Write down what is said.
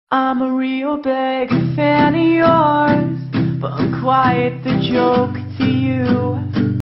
I'm a real big fan of yours, but I'm quite the joke to you.